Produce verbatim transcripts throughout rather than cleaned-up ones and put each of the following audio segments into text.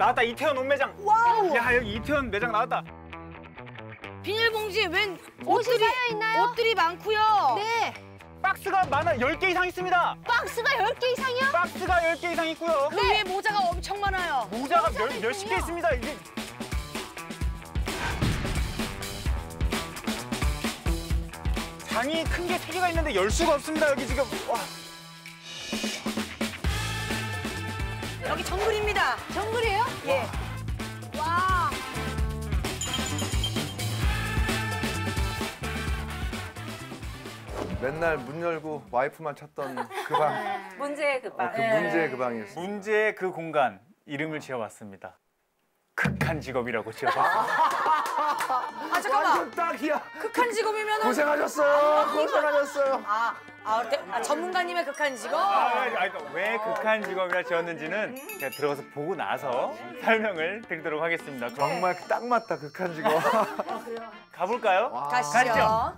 나왔다. 이태원 옷 매장. 와우. 야, 여기 이태원 매장 나왔다. 비닐봉지에 웬 옷이 옷들이, 쌓여 있나요? 옷들이 많고요. 네. 박스가 많아. 열 개 이상 있습니다. 박스가 열 개 이상이요? 박스가 열 개 이상 있고요. 그 위에 모자가 엄청 많아요. 모자가 몇, 몇십 개 있습니다. 이게. 장이 큰 게 세 개가 있는데 열 수가 없습니다. 여기 지금. 와. 여기 정글입니다. 정글이에요? 예. 와. 맨날 문 열고 와이프만 찾던 그 방. 문제의 그 방. 그 문제의 그 방이었어요. 문제의 그 공간 이름을 지어봤습니다. 극한 직업이라고 지어봤습니다. 아 잠깐만. 완전 딱이야. 극한 직업이면은 고생하셨어요. 고생하셨어요. 아, 아, 대- 아 전문가님의 극한 직업. 아, 아, 그러니까 왜 극한 직업이라 지었는지는 제가 들어가서 보고 나서 설명을 드리도록 하겠습니다. 그럼 정말 딱 맞다. 극한 직업. 가볼까요? 와. 가시죠. 가시죠.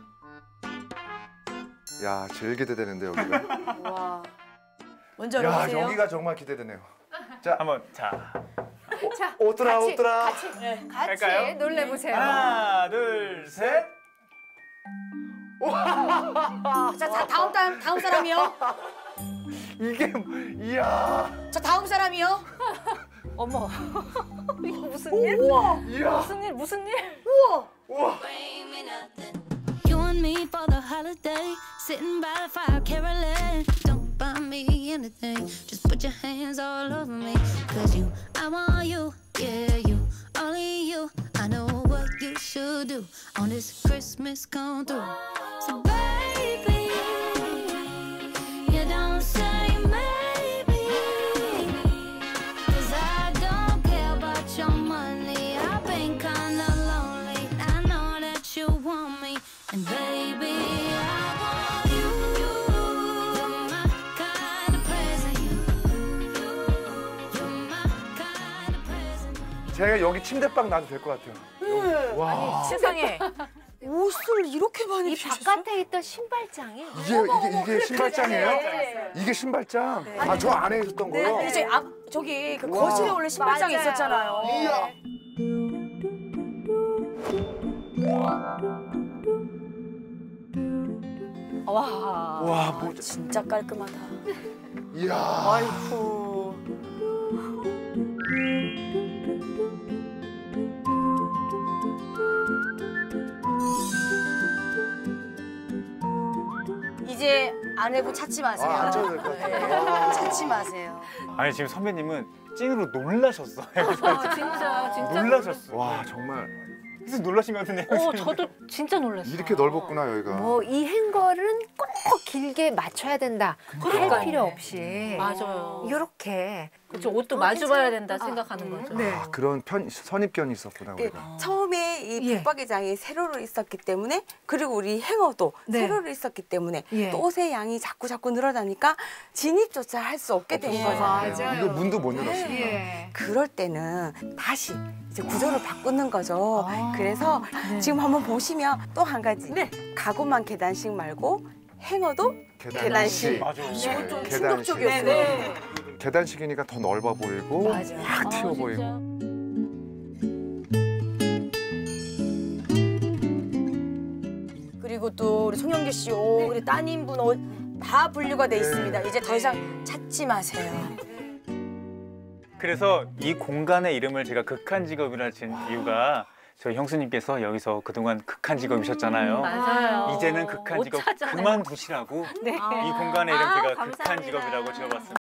야, 제일 기대되는데 여기가. 와. 먼저 야, 열어보세요. 여기가 정말 기대되네요. 자, 한번 자 자, 오더라 같이, 오더라. 같이, 네. 같이 할까요? 놀래보세요. 하나, 둘, 셋. 자, 자 다음 다음 다음 사람이요. 이게 이야. 저 다음 사람이요. 어머. 이거 무슨 일? 우와. 이야. 무슨 일? 무슨 일? 우와. 우와. You and me for the holiday, sitting by the fire, caroling. Don't buy me anything, just put your hands all over me. Cause you, I want you, yeah, you, only you. I know what you should do on this Christmas come through. So baby, you don't say maybe, cause I don't care about your money. I've been kinda lonely, I know that you want me. And baby, I want you. You're my kind of present. You're my kind of present. 제가 여기 침대방 놔도 될 것 같아요. 여기. 와. 세상에. 옷을 이렇게 많이 이 주셨어요? 바깥에 있던 신발장이 이게 이게 이게 신발장이에요? 네. 이게 신발장? 아, 저 안에 있었던 거요? 아니, 저기, 앞, 저기 그 우와. 거실에 원래 신발장이 맞아요. 있었잖아요. 이야. 와. 와, 뭐 진짜 깔끔하다. 이야. 아이쿠. 이제 아내분 찾지 마세요. 아, 안 쳐도 될 것 네, 같아요. 찾지 마세요. 아니 지금 선배님은 찐으로 놀라셨어. 여기서 아, 진짜, 진짜. 놀라셨어. 와, 정말 그래서 놀라신 것 같은데. 어, 저도 진짜 놀랐어요. 이렇게 넓었구나, 여기가. 뭐 이 행거는 꼭 길게 맞춰야 된다 할 그러니까요. 필요 없이 맞아요. 이렇게 그렇죠. 옷도 마주봐야 된다 생각하는 거죠. 네. 아, 그런 편 선입견이 있었구나, 그 우리가. 처음에 이 예. 붙박이장이 세로로 있었기 때문에 그리고 우리 행어도 네. 세로로 있었기 때문에 예. 또 옷의 양이 자꾸 자꾸 늘어나니까 진입조차 할 수 없게 된 거잖아요. 맞아요. 이거 문도 못 열었습니다. 예. 그럴 때는 다시 이제 구조를 바꾸는 거죠. 그래서 네. 지금 한번 보시면 또 한 가지 가구만 계단식 말고 행어도 계단식. 맞아. 네, 좀 계단식. 충격적이었어요. 네. 계단식이니까 더 넓어 보이고 맞아. 확 튀어 아, 보이고. 진짜. 그리고 또 우리 송영길 씨 옷, 우리 따님분 옷 다 분류가 돼 있습니다. 이제 더 이상 찾지 마세요. 그래서 이 공간의 이름을 제가 극한 직업이라 지은 이유가 저희 형수님께서 여기서 그동안 극한 직업이셨잖아요. 맞아요. 이제는 극한 못 직업 찾아내요. 그만두시라고 네. 이 공간의 이름 아, 제가 극한 감사합니다. 직업이라고 지어봤습니다.